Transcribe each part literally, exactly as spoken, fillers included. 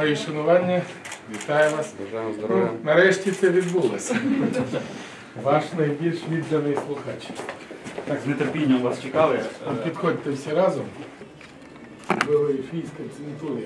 Мої шанування, вітаю вас. Бажаємо здоров'я. Ну, нарешті це відбулося. Ваш найбільш відданий слухач. Так, з нетерпінням вас чекали. Підходьте всі разом. Фійська центурія.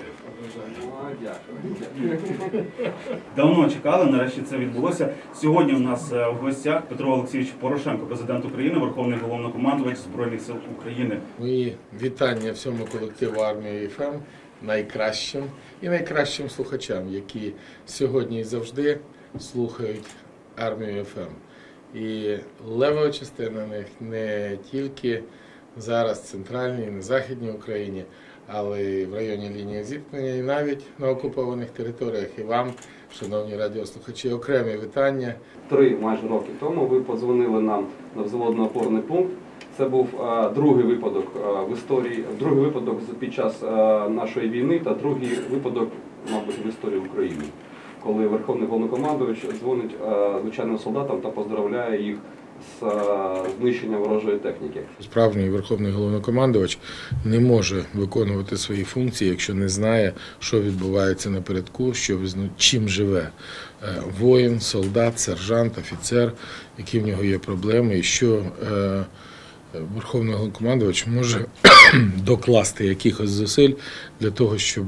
Давно чекали, нарешті це відбулося. Сьогодні у нас в гостях Петро Олексійович Порошенко, президент України, Верховний Головнокомандувач Збройних сил України. Мої вітання всьому колективу армії еф ем, найкращим і найкращим слухачам, які сьогодні і завжди слухають армію еф ем. І левова частина них не тільки зараз в центральній і на західній Україні, але й в районі лінії зіткнення, і навіть на окупованих територіях. І вам, шановні радіослухачі, окремі вітання. Три майже роки тому ви подзвонили нам на взводно-опорний пункт. Це був а, другий випадок а, в історії, другий випадок під час а, нашої війни та другий випадок, мабуть, в історії України, коли Верховний Головнокомандувач дзвонить а, звичайним солдатам та поздравляє їх з а, знищенням ворожої техніки. Справжній Верховний Головнокомандувач не може виконувати свої функції, якщо не знає, що відбувається напередку, що, чим живе воїн, солдат, сержант, офіцер, які в нього є проблеми, і що Верховний Головнокомандувач може докласти якихось зусиль для того, щоб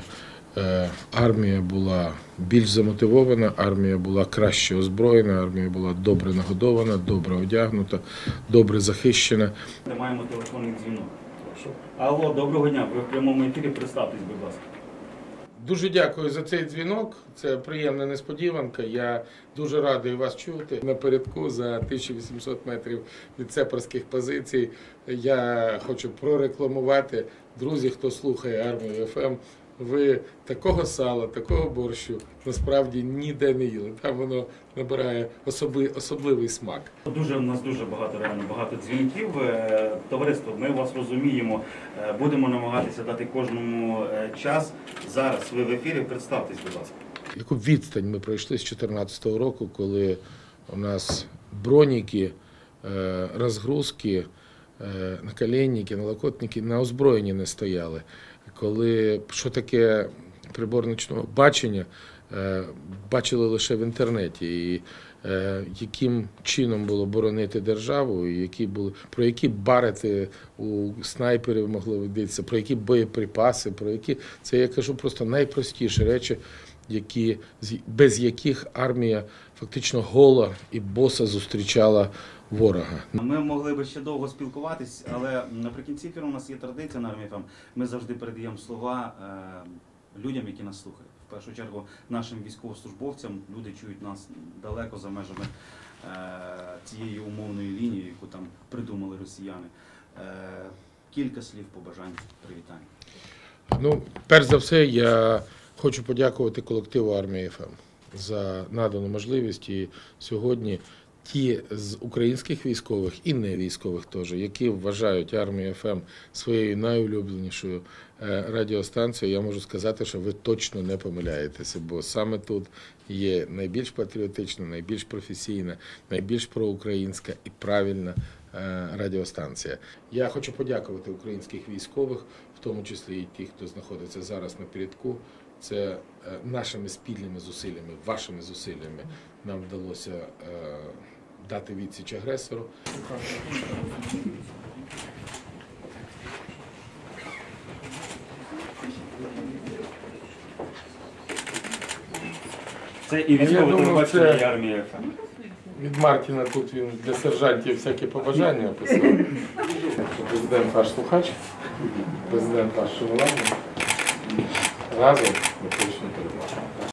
армія була більш замотивована, армія була краще озброєна, армія була добре нагодована, добре одягнута, добре захищена. Ми маємо телефонний дзвінок. Алло, доброго дня, ви в прямому ефірі, представтесь, будь ласка. Дуже дякую за цей дзвінок, це приємна несподіванка, я дуже радий вас чути. Напередку за тисячу вісімсот метрів від сепарських позицій я хочу прорекламувати, друзі, хто слухає армію еф ем, ви такого сала, такого борщу насправді ніде не їли. Там воно набирає особи, особливий смак. Дуже, у нас дуже багато, реально багато дзвінків. Товариство, ми вас розуміємо, будемо намагатися дати кожному час. Зараз ви в ефірі, представтесь, будь ласка. Яку відстань ми пройшли з чотирнадцятого року, коли у нас броніки, розгрузки, наколенники, налокотники на озброєнні не стояли. Коли що таке прибор нічного бачення, бачили лише в інтернеті, і яким чином було боронити державу, і які були, про які барити у снайперів могли видатися, про які боєприпаси, про які, це я кажу просто найпростіші речі, які, без яких армія фактично гола і боса зустрічала ворога. Ми могли б ще довго спілкуватись, але наприкінці ефіру у нас є традиція на армії еф ем. Ми завжди передаємо слова людям, які нас слухають. В першу чергу нашим військовослужбовцям, люди чують нас далеко за межами цієї умовної лінії, яку там придумали росіяни. Кілька слів побажань, привітань. Ну, перш за все, я хочу подякувати колективу армії еф ем за надану можливість. І сьогодні ті з українських військових і не військових теж, які вважають армію еф ем своєю найулюбленішою радіостанцією, я можу сказати, що ви точно не помиляєтеся, бо саме тут є найбільш патріотична, найбільш професійна, найбільш проукраїнська і правильна радіостанція. Я хочу подякувати українських військових, в тому числі і тих, хто знаходиться зараз напередку. Це нашими спільними зусиллями, вашими зусиллями нам вдалося дати відсіч агресору. Це і військове телебачення, і армія еф ем. Від Мартіна тут він для сержантів всякі побажання описав. Президент ваш слухач, президент ваш шанувальник. Разом ми точно переможемо.